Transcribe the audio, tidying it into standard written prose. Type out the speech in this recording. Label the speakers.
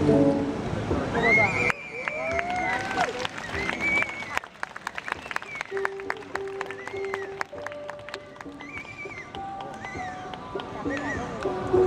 Speaker 1: ไม่ถ่ายรูป